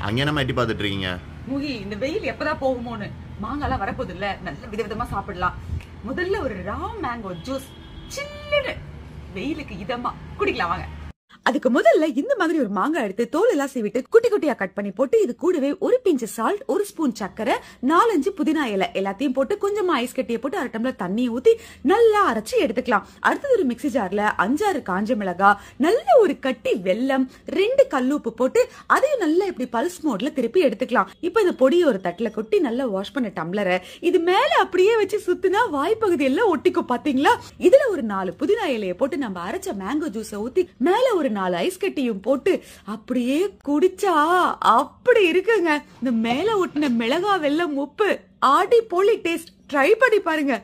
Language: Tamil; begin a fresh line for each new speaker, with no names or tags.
அங்க என்ன எட்டி பாத்துட்டு இருக்கீங்க?
முகி, இந்த வெயில் எப்பதான் போகுமோன்னு. மாங்காலாம் வரப்போகுது இல்ல, நல்ல விதவிதமா சாப்பிடலாம். முதல்ல ஒரு ரா மேங்கோ ஜூஸ் சில்லுன்னு வெயிலுக்கு இதமா குடிக்கலாம் வாங்க. அதுக்கு முதல்ல இந்த மாதிரி ஒரு மாங்காய் எடுத்து தோல் எல்லாம் சீவிட்டு குட்டி குட்டியா கட் பண்ணி போட்டு இது கூடவே ஒரு பிஞ்சு சால்ட், ஒரு ஸ்பூன் சக்கரை, 4-5 புதினா இலை எல்லாத்தையும் போட்டு கொஞ்சமா ஐஸ் கட்டியை போட்டு 1 டம்ளர் தண்ணி ஊத்தி நல்லா அரைச்சி எடுத்துக்கலாம். அடுத்தது ஒரு மிக்ஸி ஜார்ல 5-6 காஞ்ச மிளகா, நல்ல ஒரு கட்டி வெல்லம், 2 கல்லுப்பு போட்டு அதையும் நல்லா இப்படி பல்ஸ் மோட்ல திருப்பி எடுத்துக்கலாம். இப்ப இந்த பொடியை ஒரு தட்டுல கொட்டி நல்லா வாஷ் பண்ண டம்ளரை இது மேல அப்படியே வச்சு சுத்தினா வாய்ப்பகுதி எல்லாம் ஒட்டிக்கும் பாத்தீங்களா? இதுல ஒரு 4 புதினா இலையை போட்டு நம்ம அரைச்ச மேங்கோ ஜூஸை ஊத்தி மேல ஒரு 4 ஐஸ் கட்டியும் போட்டு அப்படியே குடிச்சா அப்படி இருக்குங்க. இந்த மேல ஒட்டின மிளகா, வெல்லம், உப்பு ஆடி போலி டேஸ்ட். ட்ரை பண்ணி பாருங்க.